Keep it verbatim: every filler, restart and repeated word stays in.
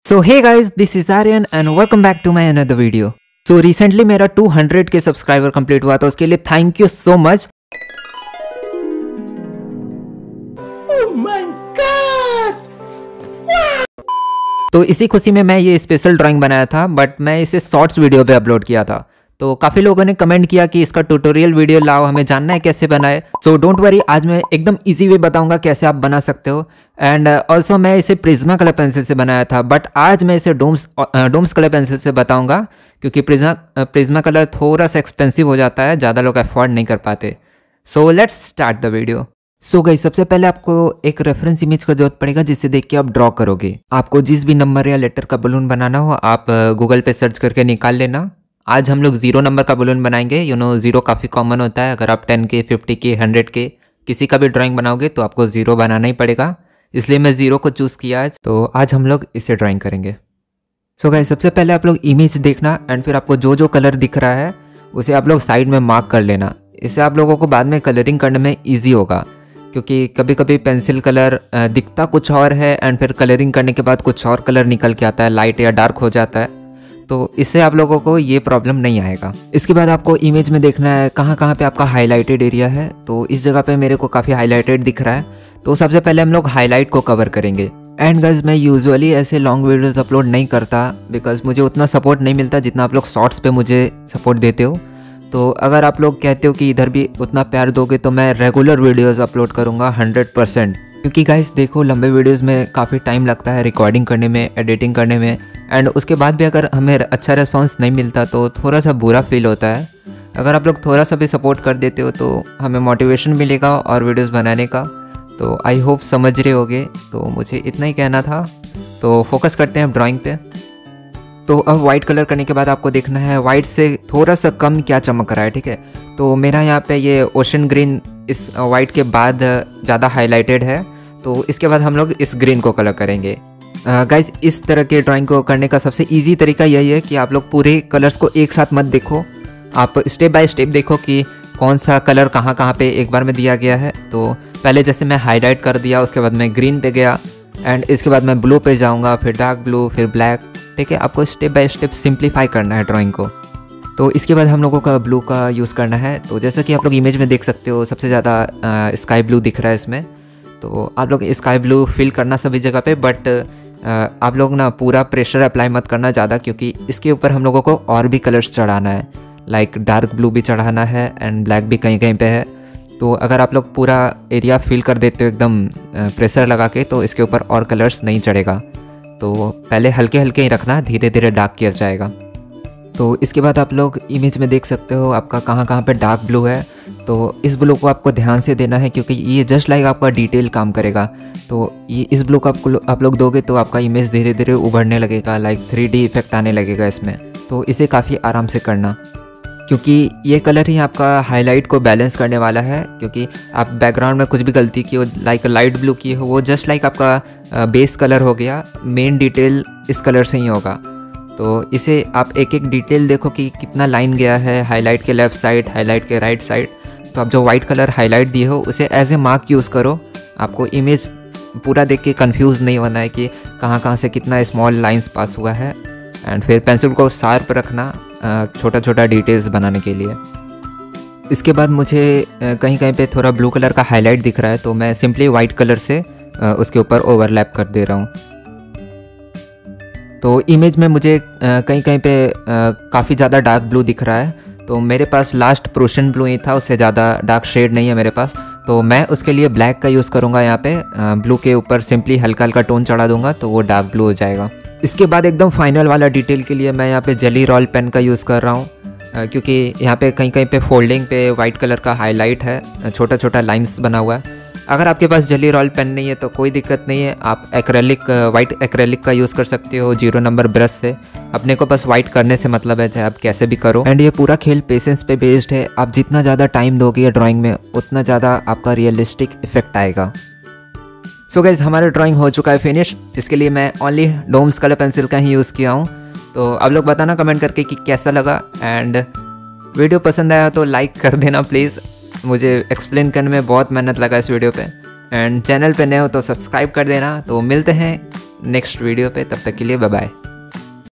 So hey guys, this is Aryan and welcome back to my another video. So recently मेरा two hundred K subscriber complete हुआ, तो उसके लिए thank you so much. Oh my God! तो इसी खुशी में मैं ये स्पेशल ड्राइंग बनाया था, बट मैं इसे शॉर्ट्स वीडियो पे अपलोड किया था। तो काफ़ी लोगों ने कमेंट किया कि इसका ट्यूटोरियल वीडियो लाओ, हमें जानना है कैसे बनाए। सो डोंट वरी, आज मैं एकदम इजी वे बताऊंगा कैसे आप बना सकते हो। एंड ऑल्सो मैं इसे प्रिज्मा कलर पेंसिल से बनाया था, बट आज मैं इसे डोम्स डोम्स कलर पेंसिल से बताऊंगा, क्योंकि प्रिज्मा प्रिज्मा कलर थोड़ा सा एक्सपेंसिव हो जाता है, ज़्यादा लोग अफोर्ड नहीं कर पाते। So let's start the video. So guys, सबसे पहले आपको एक रेफरेंस इमेज का जरूरत पड़ेगा, जिसे देख के आप ड्रॉ करोगे। आपको जिस भी नंबर या लेटर का बलून बनाना हो, आप गूगल पे सर्च करके निकाल लेना। आज हम लोग जीरो नंबर का बलून बनाएंगे। यू नो जीरो काफ़ी कॉमन होता है। अगर आप टेन के, फिफ्टी के, हंड्रेड के किसी का भी ड्राइंग बनाओगे तो आपको जीरो बनाना ही पड़ेगा, इसलिए मैं जीरो को चूज़ किया आज। तो आज हम लोग इसे ड्राइंग करेंगे। सो so गाइस, सबसे पहले आप लोग इमेज देखना एंड फिर आपको जो जो कलर दिख रहा है उसे आप लोग साइड में मार्क कर लेना। इससे आप लोगों को बाद में कलरिंग करने में ईजी होगा, क्योंकि कभी कभी पेंसिल कलर दिखता कुछ और है एंड फिर कलरिंग करने के बाद कुछ और कलर निकल के आता है, लाइट या डार्क हो जाता है। तो इससे आप लोगों को ये प्रॉब्लम नहीं आएगा। इसके बाद आपको इमेज में देखना है कहाँ कहाँ पे आपका हाईलाइटेड एरिया है। तो इस जगह पे मेरे को काफ़ी हाईलाइटेड दिख रहा है, तो सबसे पहले हम लोग हाईलाइट को कवर करेंगे। एंड गाइस, मैं यूजुअली ऐसे लॉन्ग वीडियोस अपलोड नहीं करता, बिकॉज मुझे उतना सपोर्ट नहीं मिलता जितना आप लोग शॉर्ट्स पे मुझे सपोर्ट देते हो। तो अगर आप लोग कहते हो कि इधर भी उतना प्यार दोगे तो मैं रेगुलर वीडियोस अपलोड करूँगा हंड्रेड परसेंट। क्योंकि गाइस देखो, लंबे वीडियोस में काफ़ी टाइम लगता है रिकॉर्डिंग करने में, एडिटिंग करने में, एंड उसके बाद भी अगर हमें अच्छा रिस्पांस नहीं मिलता तो थोड़ा सा बुरा फील होता है। अगर आप लोग थोड़ा सा भी सपोर्ट कर देते हो तो हमें मोटिवेशन मिलेगा और वीडियोस बनाने का। तो आई होप समझ रहे होगे। तो मुझे इतना ही कहना था। तो फोकस करते हैं ड्राइंग पे। तो अब वाइट कलर करने के बाद आपको देखना है वाइट से थोड़ा सा कम क्या चमक रहा है, ठीक है। तो मेरा यहाँ पे ये ओशन ग्रीन इस वाइट के बाद ज़्यादा हाईलाइटेड है, तो इसके बाद हम लोग इस ग्रीन को कलर करेंगे। गाइज uh, इस तरह के ड्राइंग को करने का सबसे इजी तरीका यही है कि आप लोग पूरे कलर्स को एक साथ मत देखो, आप स्टेप बाय स्टेप देखो कि कौन सा कलर कहाँ कहाँ पे एक बार में दिया गया है। तो पहले जैसे मैं हाईलाइट कर दिया, उसके बाद मैं ग्रीन पे गया एंड इसके बाद मैं ब्लू पे जाऊँगा, फिर डार्क ब्लू, फिर ब्लैक, ठीक है। आपको स्टेप बाय स्टेप सिंप्लीफाई करना है ड्राइंग को। तो इसके बाद हम लोगों का ब्लू का यूज़ करना है। तो जैसा कि आप लोग इमेज में देख सकते हो, सबसे ज़्यादा स्काई ब्लू दिख रहा है इसमें। तो आप लोग स्काई ब्लू फिल करना सभी जगह पे, बट आप लोग ना पूरा प्रेशर अप्लाई मत करना ज़्यादा, क्योंकि इसके ऊपर हम लोगों को और भी कलर्स चढ़ाना है। लाइक डार्क ब्लू भी चढ़ाना है एंड ब्लैक भी कहीं कहीं पे है। तो अगर आप लोग पूरा एरिया फिल कर देते हो एकदम प्रेशर लगा के, तो इसके ऊपर और कलर्स नहीं चढ़ेगा। तो पहले हल्के हल्के ही रखना, धीरे धीरे डार्क किया जाएगा। तो इसके बाद आप लोग इमेज में देख सकते हो आपका कहाँ कहाँ पे डार्क ब्लू है। तो इस ब्लू को आपको ध्यान से देना है, क्योंकि ये जस्ट लाइक आपका डिटेल काम करेगा। तो ये इस ब्लू को आपको आप लोग दोगे तो आपका इमेज धीरे धीरे उभरने लगेगा, लाइक थ्री डी इफेक्ट आने लगेगा इसमें। तो इसे काफ़ी आराम से करना, क्योंकि ये कलर ही आपका हाईलाइट को बैलेंस करने वाला है। क्योंकि आप बैकग्राउंड में कुछ भी गलती की हो, लाइक लाइट ब्लू की हो, वो जस्ट लाइक आपका बेस कलर हो गया, मेन डिटेल इस कलर से ही होगा। तो इसे आप एक एक डिटेल देखो कि कितना लाइन गया है हाईलाइट के लेफ़्ट साइड, हाईलाइट के राइट साइड। तो आप जो वाइट कलर हाईलाइट दिए हो उसे एज ए मार्क यूज़ करो। आपको इमेज पूरा देख के कंफ्यूज नहीं होना है कि कहाँ कहाँ से कितना स्मॉल लाइंस पास हुआ है। एंड फिर पेंसिल को शार्प रखना छोटा छोटा डिटेल्स बनाने के लिए। इसके बाद मुझे कहीं कहीं पे थोड़ा ब्लू कलर का हाईलाइट दिख रहा है, तो मैं सिंपली वाइट कलर से उसके ऊपर ओवरलैप कर दे रहा हूँ। तो इमेज में मुझे कहीं कहीं पे काफ़ी ज़्यादा डार्क ब्लू दिख रहा है। तो मेरे पास लास्ट प्रोशन ब्लू ही था, उससे ज़्यादा डार्क शेड नहीं है मेरे पास। तो मैं उसके लिए ब्लैक का यूज़ करूँगा। यहाँ पे ब्लू के ऊपर सिंपली हल्का हल्का टोन चढ़ा दूंगा, तो वो डार्क ब्लू हो जाएगा। इसके बाद एकदम फाइनल वाला डिटेल के लिए मैं यहाँ पे जेली रोल पेन का यूज़ कर रहा हूँ, क्योंकि यहाँ पे कहीं कहीं पे फोल्डिंग पे वाइट कलर का हाईलाइट है, छोटा छोटा लाइन्स बना हुआ है। अगर आपके पास जेली रोल पेन नहीं है तो कोई दिक्कत नहीं है, आप एक्रेलिक वाइट एक्रेलिक का यूज़ कर सकते हो जीरो नंबर ब्रश से। अपने को बस वाइट करने से मतलब है, चाहे आप कैसे भी करो। एंड ये पूरा खेल पेशेंस पे बेस्ड है। आप जितना ज़्यादा टाइम दोगे ड्राइंग में, उतना ज़्यादा आपका रियलिस्टिक इफेक्ट आएगा। सो गाइस, हमारा ड्राइंग हो चुका है फिनिश। इसके लिए मैं ओनली डोम्स कलर पेंसिल का ही यूज़ किया हूँ। तो आप लोग बताना कमेंट करके कि कैसा लगा। एंड वीडियो पसंद आया तो लाइक कर देना प्लीज़। मुझे एक्सप्लेन करने में बहुत मेहनत लगा इस वीडियो पे। एंड चैनल पे नए हो तो सब्सक्राइब कर देना। तो मिलते हैं नेक्स्ट वीडियो पे। तब तक के लिए बाय बाय।